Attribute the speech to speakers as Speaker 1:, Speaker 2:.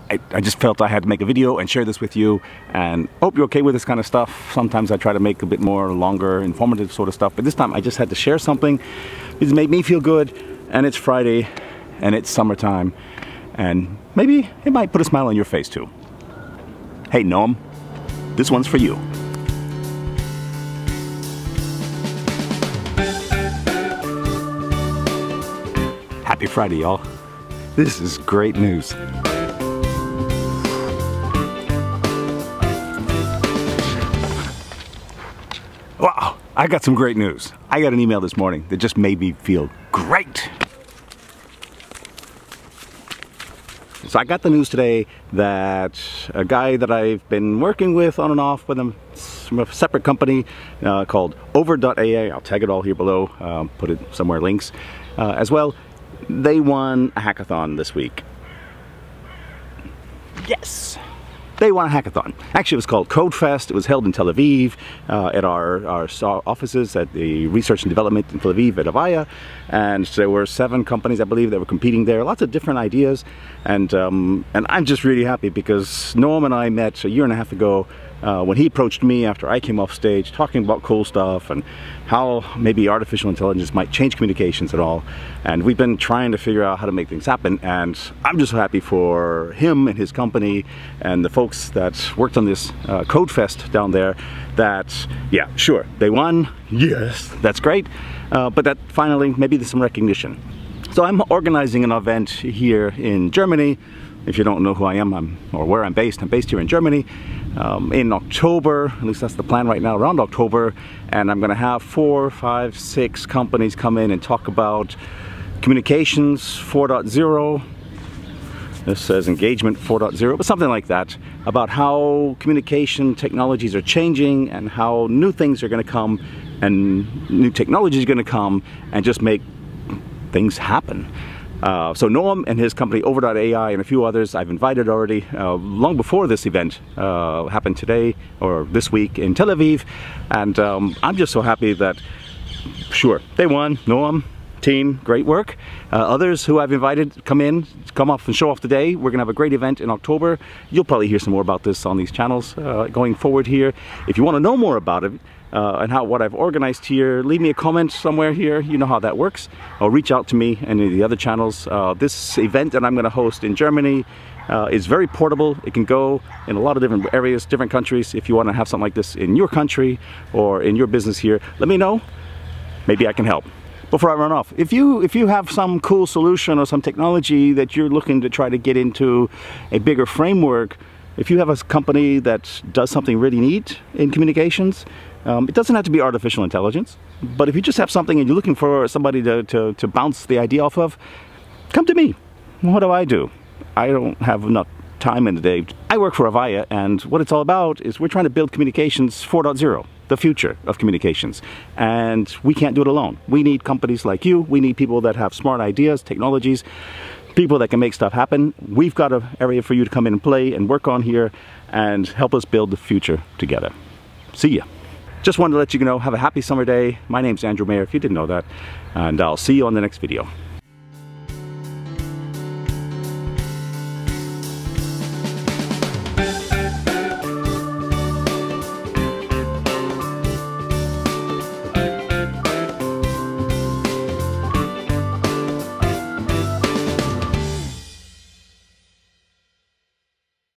Speaker 1: I just felt I had to make a video and share this with you, and hope you're okay with this kind of stuff. Sometimes I try to make a bit more longer, informative sort of stuff, but this time I just had to share something. It's made me feel good, and it's Friday, and it's summertime, and maybe it might put a smile on your face too. Hey Noam, this one's for you. Happy Friday, y'all. This is great news. Wow, I got some great news. I got an email this morning that just made me feel great. So I got the news today that a guy that I've been working with on and off with him from a separate company called Over.ai, I'll tag it all here below, put it somewhere, links as well. They won a hackathon this week. Yes! They won a hackathon. Actually, it was called CodeFest. It was held in Tel Aviv at our offices at the Research and Development in Tel Aviv at Avaya. And there were 7 companies, I believe, that were competing there. Lots of different ideas. And I'm just really happy because Noam and I met a year and a half ago when he approached me after I came off stage talking about cool stuff and how maybe artificial intelligence might change communications at all. And we've been trying to figure out how to make things happen, and I'm just so happy for him and his company and the folks that worked on this CodeFest down there that, yeah, sure, they won, yes, that's great, but that finally maybe there's some recognition. So I'm organizing an event here in Germany. If you don't know who I am, or where I'm based here in Germany in October. At least that's the plan right now, around October. And I'm going to have 4, 5, 6 companies come in and talk about communications 4.0. This says engagement 4.0, but something like that, about how communication technologies are changing and how new things are going to come and new technologies are going to come and just make things happen. So Noam and his company Over.ai and a few others I've invited already long before this event happened today or this week in Tel Aviv, and I'm just so happy that, sure, they won. Noam, team, great work. Others who I've invited come off and show off today. We're gonna have a great event in October. You'll probably hear some more about this on these channels going forward here. If you want to know more about it and what I've organized here, leave me a comment somewhere here. You know how that works. Or reach out to me and any of the other channels. This event that I'm going to host in Germany is very portable. It can go in a lot of different areas, different countries. If you want to have something like this in your country or in your business here, let me know. Maybe I can help. Before I run off, if you have some cool solution or some technology that you're looking to try to get into a bigger framework, if you have a company that does something really neat in communications, it doesn't have to be artificial intelligence, but if you just have something and you're looking for somebody to bounce the idea off of, come to me. What do? I don't have enough time in the day. I work for Avaya, and what it's all about is we're trying to build communications 4.0, the future of communications, and we can't do it alone. We need companies like you. We need people that have smart ideas, technologies, people that can make stuff happen. We've got an area for you to come in and play and work on here and help us build the future together. See ya. Just wanted to let you know, have a happy summer day. My name's Andrew Mayer, if you didn't know that, and I'll see you on the next video.